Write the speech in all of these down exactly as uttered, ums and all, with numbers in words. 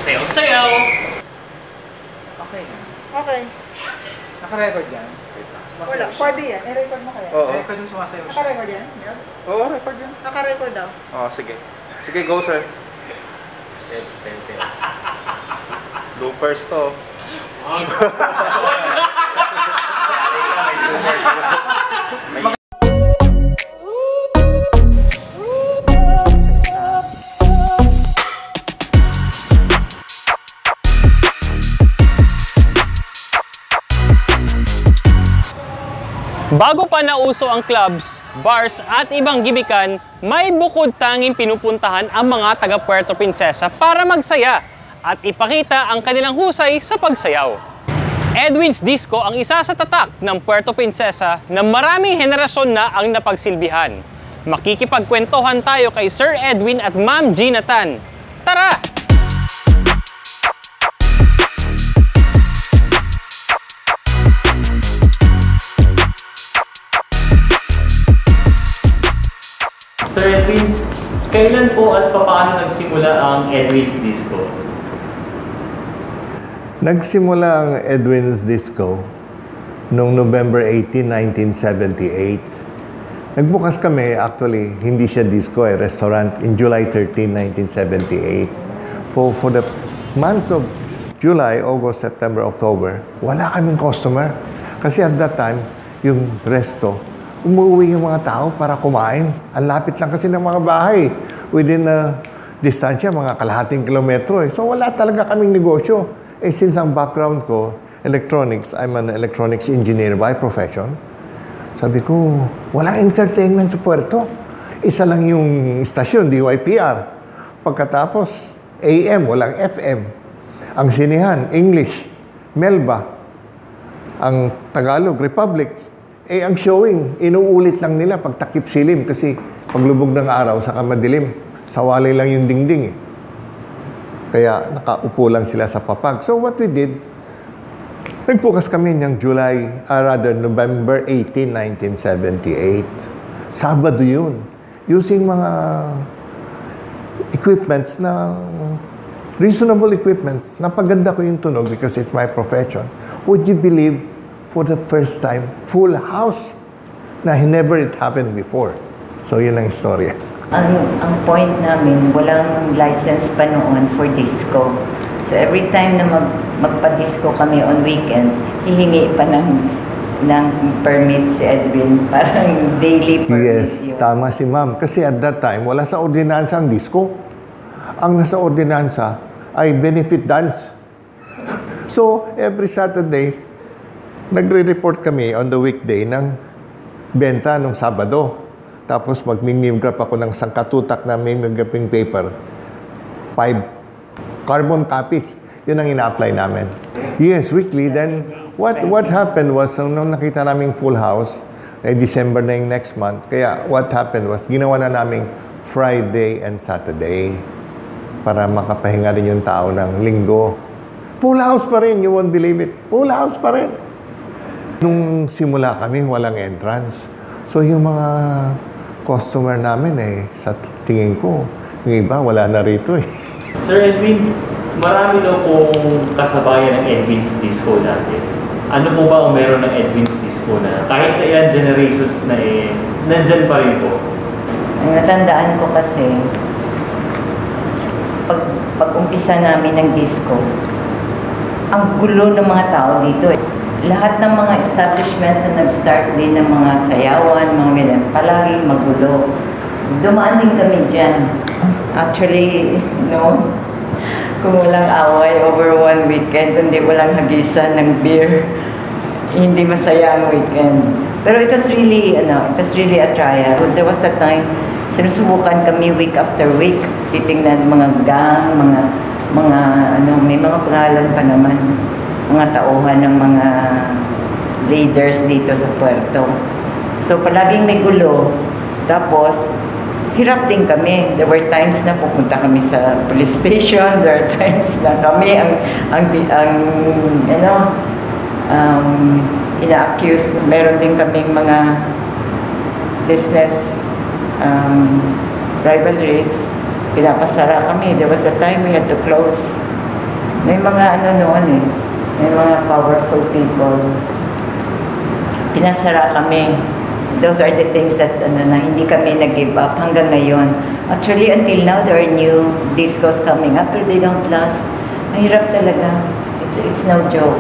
Sayaw-sayaw! Okay na. Okay. Naka-record yan? Wala, pwede yan. I-record mo kaya? Oo. I-record yung sumasayaw siya. Naka-record yan? Oo, oh, record yan. Naka-record daw. Oo, oh, sige. Sige, go sir. Bloopers to. Bago pa nauso ang clubs, bars at ibang gibikan, may bukod tanging pinupuntahan ang mga taga Puerto Princesa para magsaya at ipakita ang kanilang husay sa pagsayaw. Edwins Disco ang isa sa tatak ng Puerto Princesa na maraming henerasyon na ang napagsilbihan. Makikipagkwentohan tayo kay Sir Edwin at Ma'am Gina Tan. Tara! Sir Edwin, kailan po at paano nagsimula ang Edwins Disco? Nagsimula ang Edwins Disco noong November eighteenth, nineteen seventy-eight. Nagbukas kami, actually, hindi siya disco, eh, restaurant, in July thirteenth, nineteen seventy-eight. For, for the months of July, August, September, October, wala kaming customer. Kasi at that time, yung resto, umuwi yung mga tao para kumain. Ang lapit lang kasi ng mga bahay. Within a distansya, mga kalahating kilometro. Eh. So wala talaga kaming negosyo. Eh since ang background ko, electronics, I'm an electronics engineer by profession. Sabi ko, walang entertainment sa Puerto. Isa lang yung istasyon, D Y P R. Pagkatapos, A M, walang F M. Ang sinihan, English, Melba. Ang Tagalog, Republic. Eh, ang showing, inuulit lang nila pag takip silim kasi paglubog ng araw, saka madilim. Sawali lang yung dingding eh. Kaya nakaupo lang sila sa papag. So what we did, nagbukas kami ng July, uh, rather November eighteenth, nineteen seventy-eight. Sabado yun. Using mga equipments na, reasonable equipments. Napaganda ko yung tunog because it's my profession. Would you believe, for the first time, full house na never it happened before. So, yun ang istorya. Ang, ang point namin, walang license pa noon for disco. So, every time na mag, magpa-disco kami on weekends, hihingi pa ng, ng permit si Edwin. Parang daily permit Yes, yun. tama si ma'am. Kasi at that time, wala sa ordinansa ang disco. Ang nasa ordinansa ay benefit dance. So, every Saturday, nagre-report kami on the weekday ng benta nung Sabado. Tapos mag-mimeograph ako ng sangkatutak na mimeographing paper. Five carbon copies. Yun ang ina-apply namin. Yes, weekly. Then, what what happened was, nung nakita namin full house, eh, December na yung next month. Kaya what happened was, ginawa na namin Friday and Saturday para makapahinga rin yung tao ng linggo. Full house pa rin, you won't believe it. Full house pa rin. Nung simula kami, walang entrance. So, yung mga customer namin, eh, sa tingin ko, yung iba, wala na rito, eh. Sir Edwin, marami daw pong kasabayan ng Edwins Disco natin. Ano po ba ang meron ng Edwins Disco na kahit na ilang generations na eh, nandyan pa rin po? Ang natandaan ko kasi, pag, pag-umpisa namin ng disco, ang gulo ng mga tao dito, eh. Lahat ng mga establishments na nag-start din ng mga sayawan, mga ganyan, palaging magulo. Dumaan din kami dyan. Actually, no, kung walang away over one weekend, kundi walang hagisan ng beer, hindi masaya ang weekend. Pero it was really, ano, it was really a trial. There was a time, sinusubukan kami week after week, titingnan mga gang, mga, mga, ano, may mga pangalan pa naman. Mga tauhan ng mga leaders dito sa Puerto. So, palaging may gulo. Tapos, hirap din kami. There were times na pupunta kami sa police station. There are times na kami ang, ang, ang you know, um, ina-accuse. Meron din kaming mga business um, rivalries. Pinapasara kami. There was a time we had to close May mga ano noon eh, may mga powerful people. Pinasara kami. Those are the things that ano, na hindi kami nag-give up hanggang ngayon. Actually, until now, there are new discos coming up, but they don't last. Mahirap talaga. It's, it's no joke.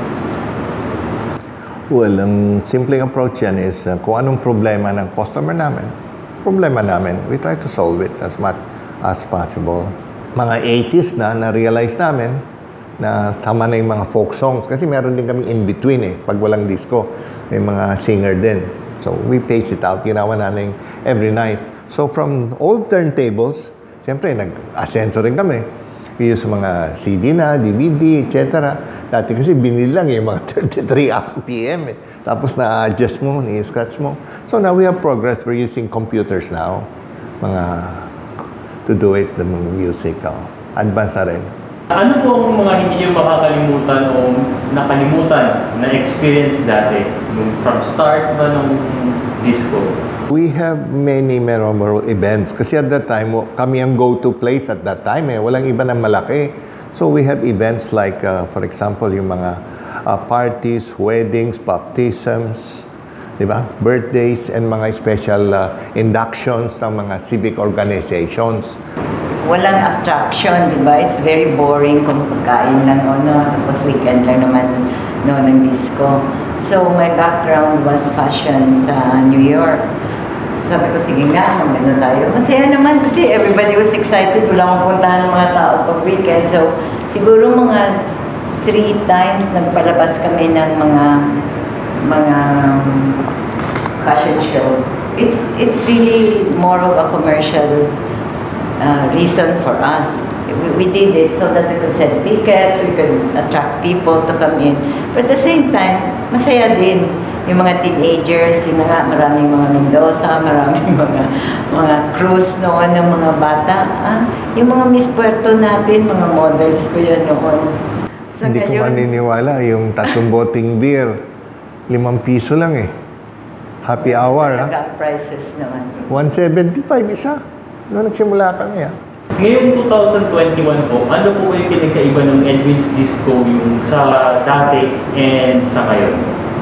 Well, ang simpleng approach yan is uh, kung anong problema ng customer namin, problema namin, we try to solve it as much as possible. Mga eighties na, na-realize namin na tama na yung mga folk songs. Kasi meron din kami in-between eh, pag walang disco. May mga singer din. So, we pace it out. Ginawa namin every night. So, from old turntables, siyempre, nag-asenso rin kami. We use mga C D na, D V D, et cetera. Dati kasi binili lang yung mga thirty-three R P M eh. Tapos na-adjust mo, ni-scratch mo. So, now we have progress. We're using computers now. Mga to do it, the music. Oh. Advance na rin. Ano po ang mga hindi niyo makakalimutan o nakalimutan na experience dati from start ba ng disco? We have many memorable events kasi at that time, kami ang go-to place at that time eh. Walang iba na malaki. So we have events like, uh, for example, yung mga uh, parties, weddings, baptisms, di ba? Birthdays, and mga special uh, inductions ng mga civic organizations. Walang attraction, di ba? It's very boring kung pagkain lang o no, tapos weekend lang naman no, ng disco. So, my background was fashion sa New York. So, sabi ko, sige nga, mag-ano tayo. Masaya naman kasi everybody was excited. Wala akong puntahan ng mga tao pag weekend. So, siguro mga three times nagpalabas kami ng mga mga fashion show. It's, it's really more of a commercial Uh, reason for us. We, we did it so that we could sell tickets, we could attract people to come in. But at the same time, masaya din. Yung mga teenagers, yun na nga, maraming mga Mendoza, maraming mga mga cruise noon ng mga bata. Ah, yung mga Miss Puerto natin, mga models ko yan noon. So, hindi ngayon, ko maniniwala, yung tatlong boting beer, limang piso lang eh. Happy hour, ha? Talaga prices naman. one seventy-five isa. Noong nagsimula kami, ha? Ngayong two thousand twenty-one po, ano po yung pinagkaiba ng Edwins Disco yung sa dati and sa ngayon?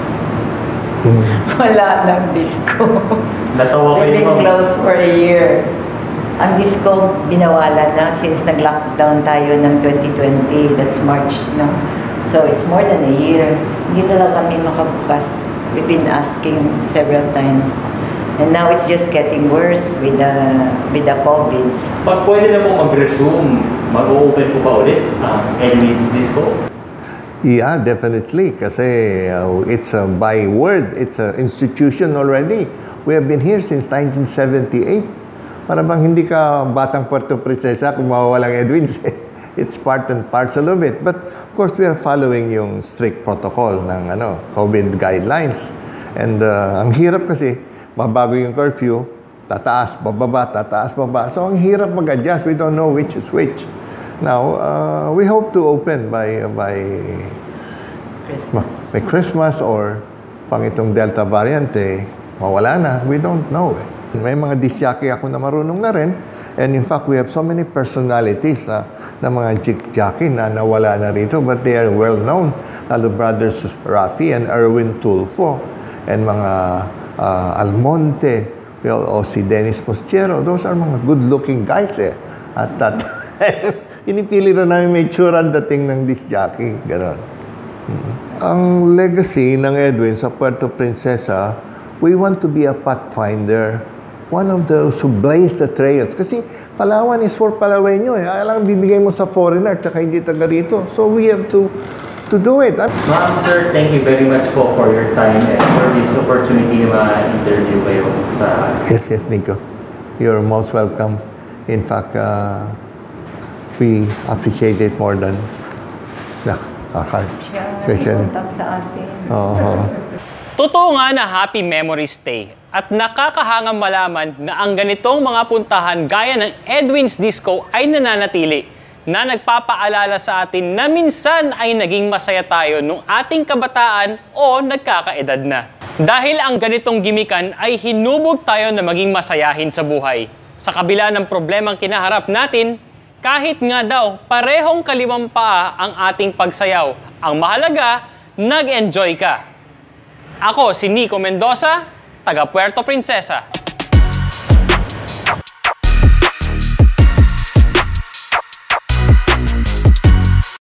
Hmm. Wala ng disco. Natawa kayo We've been ma'am. closed for a year. Ang disco, binawalan na since nag-lockdown tayo ng twenty twenty. That's March, no? So, it's more than a year. Hindi talaga kami makabukas. We've been asking several times. And now it's just getting worse with the, with the COVID. Pag pwede na po mag-resume, mag-open po ba ulit ang Edwins Disco? Yeah, definitely. Kasi uh, it's a by word. It's an institution already. We have been here since nineteen seventy-eight. Para bang hindi ka batang Puerto Princesa kung mawawalang Edwins. It's part and parcel of it. But of course, we are following yung strict protocol ng ano, COVID guidelines. And uh, ang hirap kasi, mabago yung curfew, tataas, bababa, tataas, bababa. So, ang hirap mag-adjust. We don't know which is which. Now, uh, we hope to open by by Christmas. by Christmas or pang itong Delta variant, eh, mawala na. We don't know. Eh. May mga disc jockey ako na marunong na rin. And in fact, we have so many personalities na, na mga disc jockey na nawala na rito. But they are well known. Lalo brothers Rafi and Erwin Tulfo. And mga Uh, Almonte, well, o si Dennis Postiero, those are mga good-looking guys eh. At that pinipili na namin may tsuran dating ng disc jockey. Ganon. Mm-hmm. Ang legacy ng Edwin sa Puerto Princesa, we want to be a pathfinder. One of those who blaze the trails. Kasi Palawan is for Palawenyo eh. Alam, bibigay mo sa foreigner, tsaka hindi taga rito. So we have to to do it. Ma'am, sir, thank you very much po for your time and for this opportunity na ma-interview kayo sa... Yes, yes, Nico. You're most welcome. In fact, uh, we appreciate it more than... Yeah, okay. Siya, contact sa atin. Uh-huh. Totoo nga na happy memories stay at nakakahangang malaman na ang ganitong mga puntahan gaya ng Edwins Disco ay nananatili na nagpapaalala sa atin na minsan ay naging masaya tayo nung ating kabataan o nagkakaedad na. Dahil ang ganitong gimikan ay hinubog tayo na maging masayahin sa buhay. Sa kabila ng problemang kinaharap natin, Kahit nga daw, parehong kaliwang paa ang ating pagsayaw. Ang mahalaga, nag-enjoy ka. Ako si Nico Mendoza, taga Puerto Princesa.